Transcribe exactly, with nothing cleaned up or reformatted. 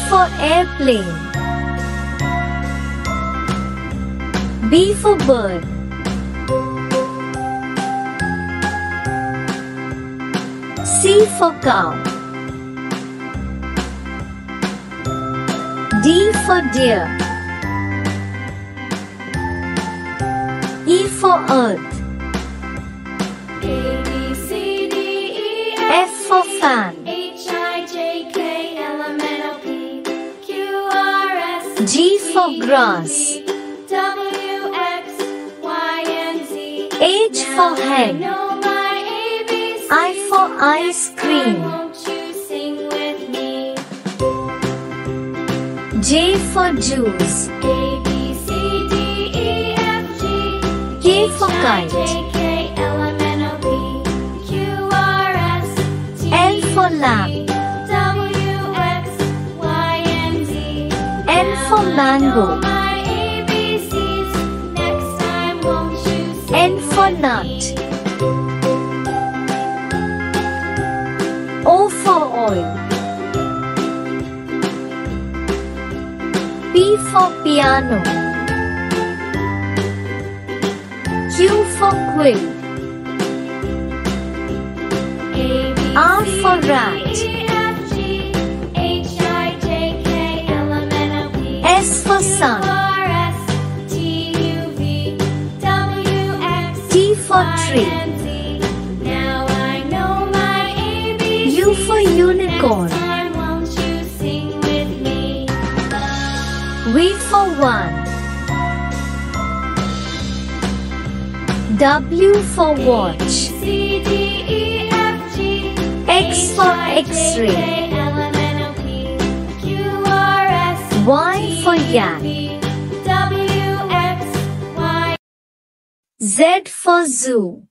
for airplane. B for bird. C for cow. D for deer. E for earth. A, B, C, D, E, F for fan. H, I, J, K, L, M, N, O, P, Q, R, S, G for grass. W, X, Y, and Z. H for Now I hen. know my A B Cs. I for ice cream. Won't you sing with me? J for juice. A, B, C, D, E, F, G. K for H, I, kite. J, K, L, M, N, O, P, Q, R, S, T, L for U, lamb. V, W, X, Y, and Z. N for Now I mango. know my A B Cs. Next time, won't you sing N for with nut. me? O for oil. P for piano. Q for quill. A, B, R C, for D, rat. E, F, G, H, I, J, K, L, M, N, O, P, S for Q, sun. R, S, T, U, V, W, X, T for Y, tree. and Z. Now I know my A B Cs. U for unicorn. Next time, won't you sing with me? V for one. W for watch. C, D, E, F, G, X for X-ray. K, L, M, N, O, P, Q, R, S, Y for yak. W, X, Y. Z for zoo.